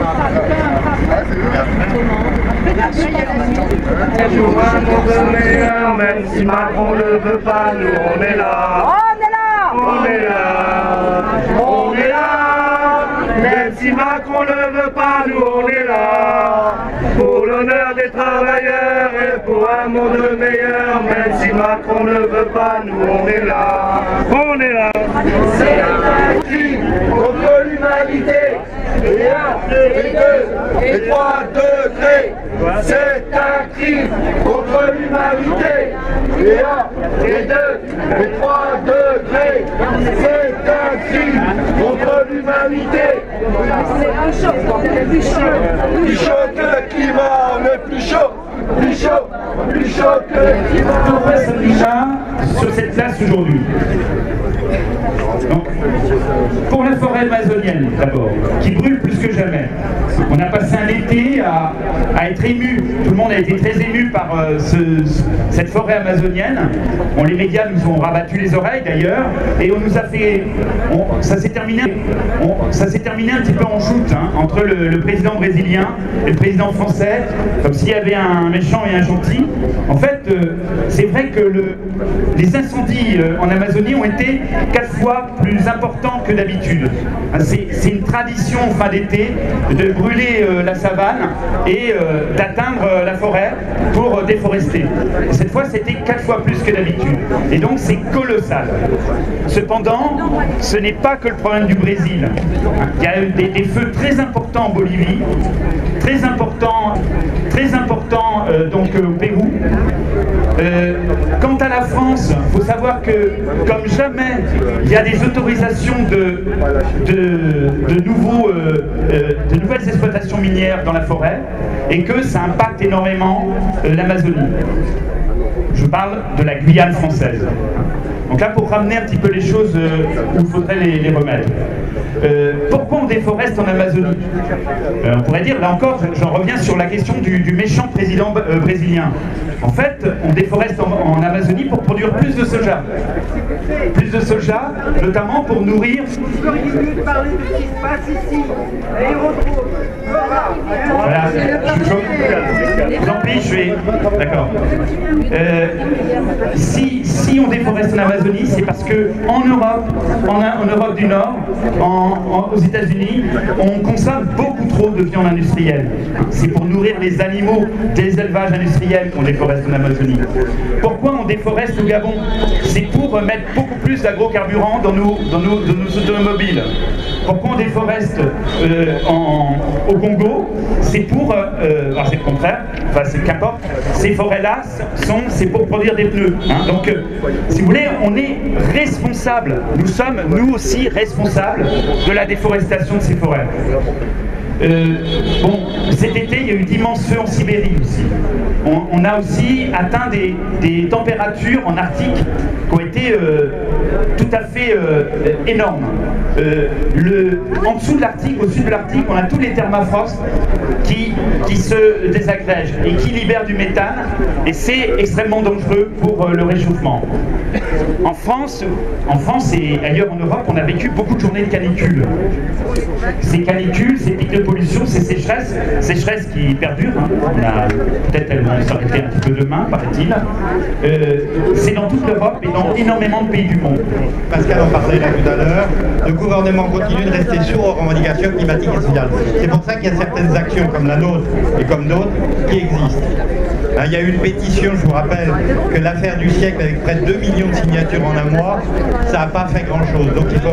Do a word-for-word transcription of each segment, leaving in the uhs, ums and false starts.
Même si Macron ne veut pas, nous on est là. On est là. On est là. On est là. Même si Macron ne veut pas, nous on est là. Pour l'honneur des travailleurs et pour un monde meilleur. Même si Macron ne veut pas, nous on est là. On est là. C'est un crime contre l'humanité. Et un, et deux, et trois degrés. C'est un crime contre l'humanité. Et un, et deux, et trois degrés. C'est un crime contre l'humanité. C'est un choc, plus chaud. Plus chaud que le climat, on est plus chaud. Plus chaud, plus chaud que le climat. On reste déjà sur cette place aujourd'hui. Donc, pour la forêt amazonienne d'abord, qui brûle plus que jamais. On a passé un été à, à être ému, tout le monde a été très ému par euh, ce, cette forêt amazonienne. Bon, les médias nous ont rabattu les oreilles d'ailleurs, et on nous a fait, on, ça s'est terminé, on, ça s'est terminé un petit peu en shoot hein, entre le, le président brésilien et le président français, comme s'il y avait un méchant et un gentil. En fait, euh, c'est vrai que le, les incendies euh, en Amazonie ont été quatre fois plus importants que d'habitude. C'est une tradition en fin d'été de brûler euh, la savane et euh, d'atteindre euh, la forêt pour euh, déforester. Et cette fois, c'était quatre fois plus que d'habitude. Et donc, c'est colossal. Cependant, ce n'est pas que le problème du Brésil. Il y a eu des, des feux très importants en Bolivie, très importants, très importants euh, donc euh, au Pérou. Euh, quant à la France, il faut savoir que, comme jamais, il y a des autorisations de, de, de, nouveaux, euh, euh, de nouvelles exploitations minières dans la forêt et que ça impacte énormément euh, l'Amazonie. Je parle de la Guyane française. Donc là, pour ramener un petit peu les choses euh, où il faudrait les, les remettre. Euh, pourquoi on déforeste en Amazonie? euh, On pourrait dire, là encore, j'en reviens sur la question du, du méchant président euh, brésilien. En fait, on déforeste en, en Amazonie pour produire plus de soja. Plus de soja, notamment pour nourrir... Vous auriez mieux parler de ce qui se passe ici. Aérodrome. Voilà, je, je, je vous en prie, je vais... D'accord. Euh, si, si on déforeste en Amazonie, c'est parce que en Europe, en, en Europe du Nord, en, en, aux États-Unis, on consomme beaucoup trop de viande industrielle. C'est pour nourrir les animaux des élevages industriels qu'on déforeste en Amazonie. Pourquoi on déforeste au Gabon? C'est pour mettre beaucoup plus d'agrocarburants dans nos, dans, nos, dans nos automobiles. Pourquoi on déforeste euh, en, au Congo? C'est pour, euh, alors c'est le contraire, enfin c'est qu'importe, ces forêts-là, c'est pour produire des pneus. Hein. Donc, euh, si vous voulez, on est responsable, nous sommes nous aussi responsables de la déforestation de ces forêts. Euh, bon, cet été, il y a eu d'immenses feux en Sibérie aussi. On, on a aussi atteint des, des températures en Arctique qui ont été euh, tout à fait euh, énormes. Euh, le, en dessous de l'Arctique, au sud de l'Arctique, on a tous les thermafrosts qui, qui se désagrègent et qui libèrent du méthane, et c'est extrêmement dangereux pour euh, le réchauffement. En France, en France et ailleurs en Europe, on a vécu beaucoup de journées de canicule. Ces canicules, ces pics de pollution, ces sécheresses, sécheresses qui perdurent, hein. Peut-être elles vont s'arrêter un petit peu demain, paraît-il. Euh, c'est dans toute l'Europe et dans énormément de pays du monde. Pascal en parlait là tout à l'heure, le gouvernement continue de rester sourd aux revendications climatiques et sociales. C'est pour ça qu'il y a certaines actions comme la nôtre et comme d'autres qui existent. Il y a eu une pétition, je vous rappelle, que l'affaire du siècle avec près de deux millions de signatures en un mois, ça n'a pas fait grand-chose. Donc il faut...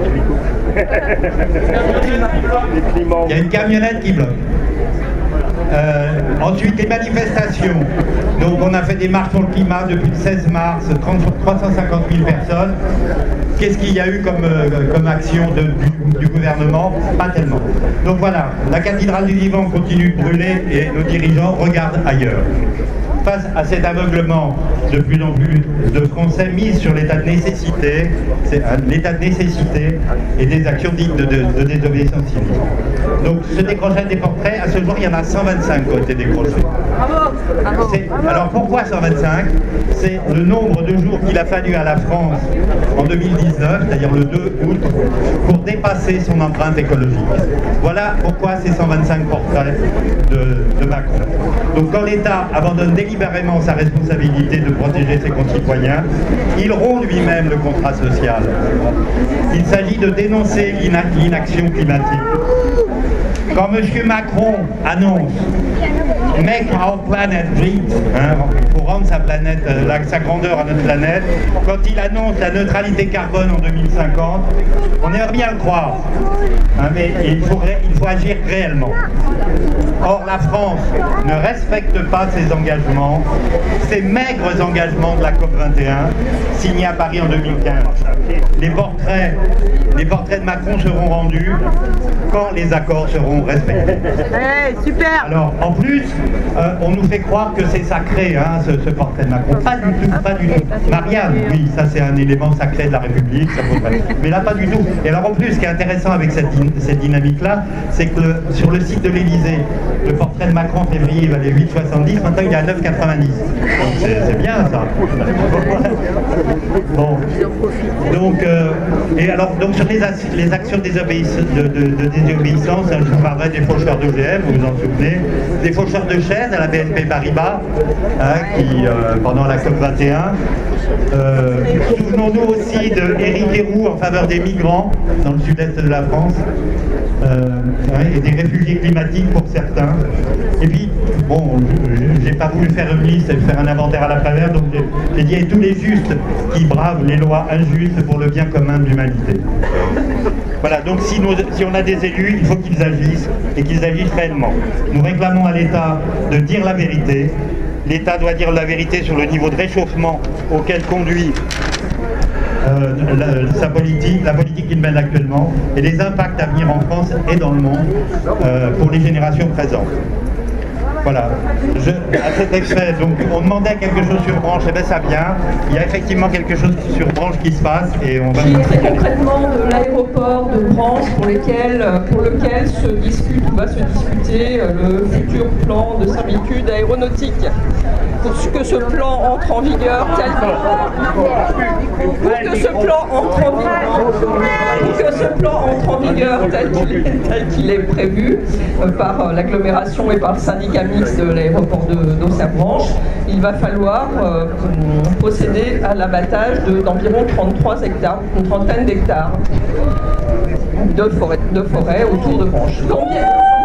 Il y a une camionnette qui bloque. Euh, ensuite, les manifestations. Donc on a fait des marches pour le climat depuis le seize mars, trois cent cinquante mille personnes. Qu'est-ce qu'il y a eu comme, euh, comme action de, du, du gouvernement? Pas tellement. Donc voilà, la cathédrale du vivant continue de brûler et nos dirigeants regardent ailleurs. face à cet aveuglement de plus en plus de Français mis sur l'état de nécessité, c'est l'état de nécessité et des actions dites de, de, de désobéissance civile. Donc ce décrochage des portraits, à ce jour, il y en a cent vingt-cinq qui ont été décrochés. Bravo, bravo. Alors pourquoi cent vingt-cinq? C'est le nombre de jours qu'il a fallu à la France en deux mille dix-neuf, c'est-à-dire le deux août, pour dépasser son empreinte écologique. Voilà pourquoi ces cent vingt-cinq portraits de, de Macron. Donc quand l'État abandonne délibérément sa responsabilité de protéger ses concitoyens, il rompt lui-même le contrat social. Il s'agit de dénoncer l'inaction climatique. Quand M. Macron annonce « Make our planet great hein, », pour rendre sa, planète, euh, sa grandeur à notre planète, quand il annonce la neutralité carbone en deux mille cinquante, on aimerait bien le croire, hein, mais il faut, il faut agir réellement. Or, la France ne respecte pas ses engagements, ces maigres engagements de la COP vingt et un, signés à Paris en deux mille quinze. Les portraits, les portraits de Macron seront rendus quand les accords seront respectés. Hey, super. Alors, en plus, euh, on nous fait croire que c'est sacré, hein, ce, ce portrait de Macron. Pas du tout, pas du tout. Marianne, oui, ça c'est un élément sacré de la République, ça faut pas... mais là pas du tout. Et alors en plus, ce qui est intéressant avec cette, cette dynamique-là, c'est que le, sur le site de l'Élysée, le portrait de Macron en février il valait huit soixante-dix, maintenant il est à neuf quatre-vingt-dix. Donc c'est bien ça. Bon. Donc, euh, et alors, donc sur les, les actions de désobéissance, de, de, de désobéissance, je vous parlerai des faucheurs d'O G M, vous vous en souvenez, des faucheurs de chaises à la B N P Paribas, hein, qui, euh, pendant la COP vingt et un, euh, souvenons-nous aussi de Éric Héroux en faveur des migrants dans le sud-est de la France, euh, ouais, et des réfugiés climatiques pour certains. Et puis, bon, j'ai pas voulu faire une liste et faire un inventaire à la travers, donc j'ai dit tous les justes qui bravent les lois injustes pour le bien commun de l'humanité. Voilà, donc si, nous, si on a des élus, il faut qu'ils agissent et qu'ils agissent réellement. Nous réclamons à l'État de dire la vérité. L'État doit dire la vérité sur le niveau de réchauffement auquel conduit euh, la, sa politique, la politique qu'il mène actuellement, et les impacts à venir en France et dans le monde euh, pour les générations présentes. Voilà, je, à cet effet, donc on demandait quelque chose sur Branche, et bien ça vient, il y a effectivement quelque chose sur Branche qui se passe et on va... Qui est très concrètement de l'aéroport de Branche pour, lesquels, pour lequel se discute ou va se discuter le futur plan de servitude aéronautique. Pour que ce plan entre en vigueur tel qu'il pour que ce plan entre en vigueur, pour que ce plan entre en vigueur tel qu'il est, tel qu'il est prévu euh, par euh, l'agglomération et par le syndicat mixte de l'aéroport d'Auxerre-Branche, il va falloir euh, procéder à l'abattage d'environ trente-trois hectares, une trentaine d'hectares de forêt, de forêt autour de Branche. Quand bien,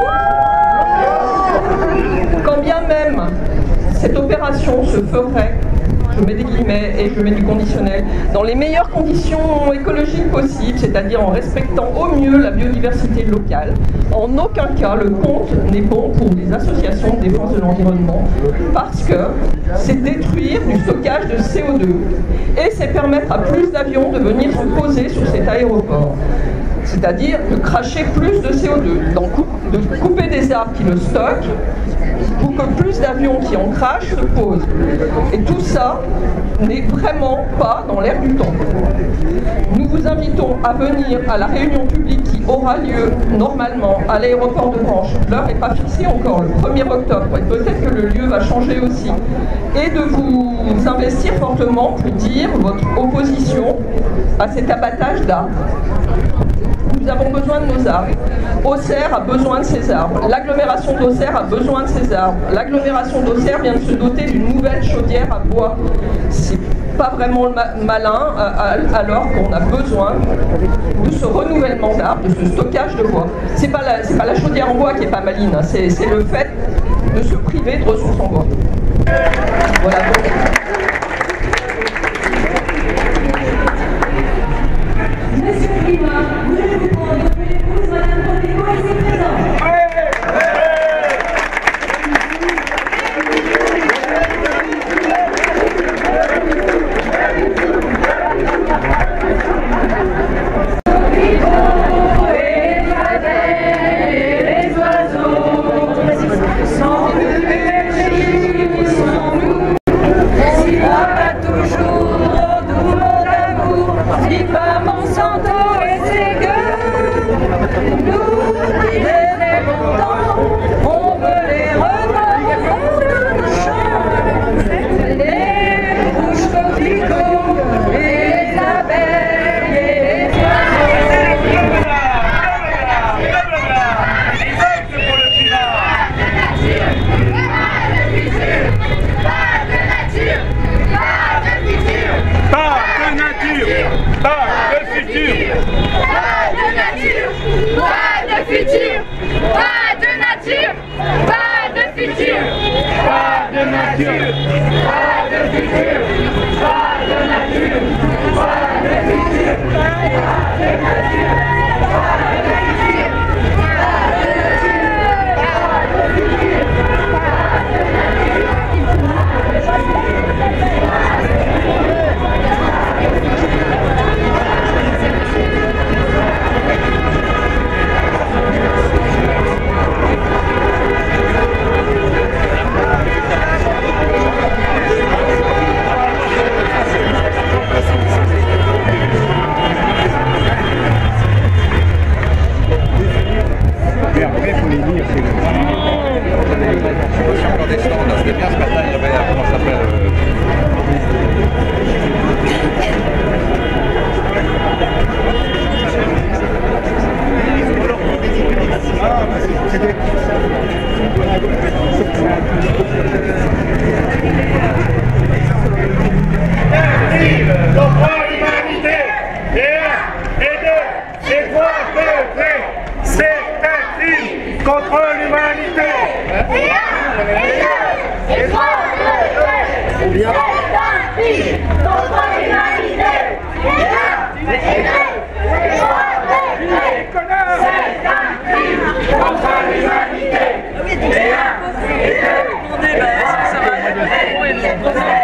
quand bien même cette opération se ferait, je mets des guillemets et je mets du conditionnel, dans les meilleures conditions écologiques possibles, c'est-à-dire en respectant au mieux la biodiversité locale. En aucun cas, le compte n'est bon pour les associations de défense de l'environnement, parce que c'est détruire du stockage de C O deux et c'est permettre à plus d'avions de venir se poser sur cet aéroport. C'est-à-dire de cracher plus de C O deux, donc de couper des arbres qui le stockent, pour que plus d'avions qui en crachent se posent. Et tout ça n'est vraiment pas dans l'air du temps. Nous vous invitons à venir à la réunion publique qui aura lieu normalement à l'aéroport de Branche. L'heure n'est pas fixée encore, le premier octobre, et peut-être que le lieu va changer aussi. Et de vous investir fortement pour dire votre opposition à cet abattage d'arbres. Nous avons besoin de nos arbres. Auxerre a besoin de ses arbres. L'agglomération d'Auxerre a besoin de ses arbres. L'agglomération d'Auxerre vient de se doter d'une nouvelle chaudière à bois. C'est pas vraiment malin alors qu'on a besoin de ce renouvellement d'arbres, de ce stockage de bois. C'est pas la, c'est pas la chaudière en bois qui est pas maline, hein. c'est, c'est le fait de se priver de ressources en bois. Voilà. Donc, Monsieur le Climat, vous allez vous prendre votre épouse, Madame Rodrigo, ici présente. les oiseaux, sans que les filles, sans pas de futur. Pas de nature, pas de futur. Pas de nature, pas de futur. Pas de nature, pas de futur. Pas de nature, pas de futur. Pas de nature, pas de futur. Mais après, il faut les lire, c'est le... C'était bien ce matin, il y avait, comment ça s'appelle contre l'humanité, et un, et deux, et trois degrés, c'est un crime contre l'humanité. Et un, et deux, et trois degrés, c'est un crime contre l'humanité. Et un, et deux, et trois degrés, c'est un crime contre l'humanité. Et un, et deux, et trois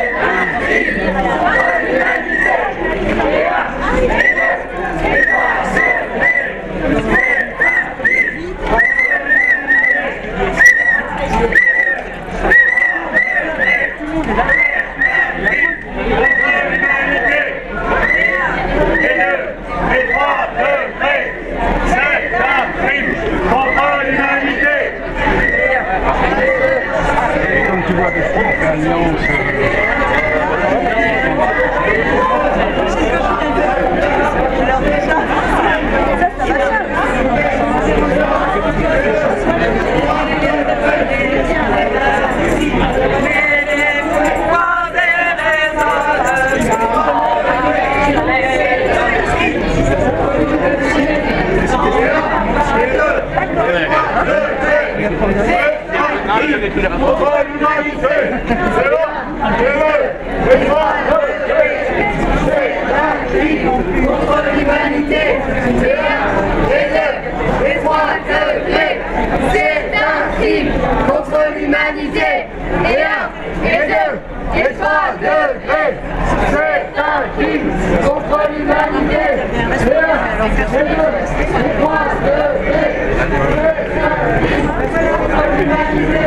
degrés, c'est un crime contre l'humanité. Et un, et deux, et trois degrés, c'est un crime contre l'humanité.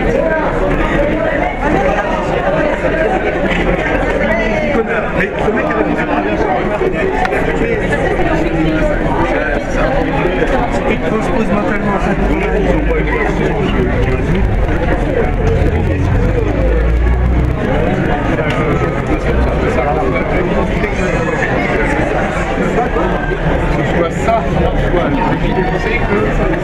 Mais ce mec avait fait il transpose mentalement cette soit ça, soit c'est que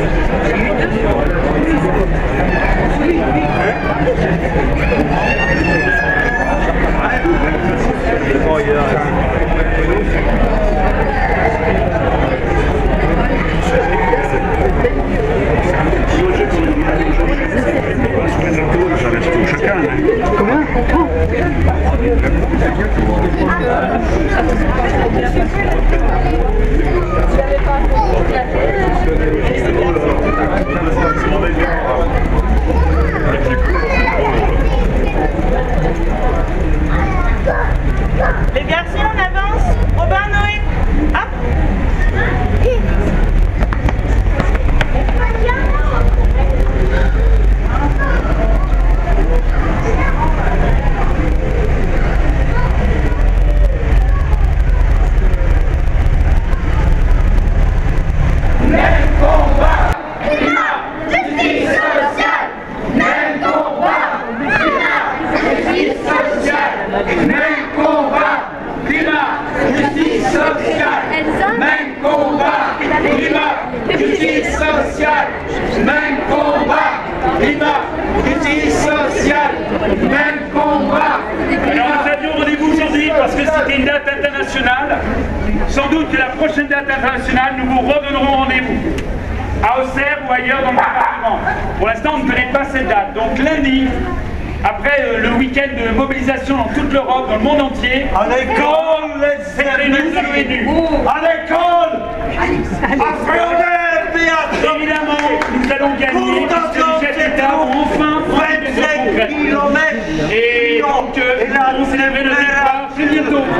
les garçons, on avance. Robin, Noé, hop. Même combat, climat, justice sociale. Même combat, climat, justice sociale. Même combat, climat, justice sociale. Même combat, climat, justice sociale. Même combat, climat, justice sociale. Même combat. Alors nous avions rendez-vous aujourd'hui parce que c'était une date internationale sans doute que la prochaine date internationale, nous vous redonnerons rendez-vous. À Auxerre ou ailleurs dans le département. Pour l'instant, on ne connaît pas cette date. Donc lundi, après euh, le week-end de mobilisation dans toute l'Europe, dans le monde entier, à l'école, les services, à l'école, à évidemment, nous allons gagner, parce que les chefs d'État vont enfin prendre des mesures concrètes. Et donc, euh, nous allons célébrer le départ très bientôt.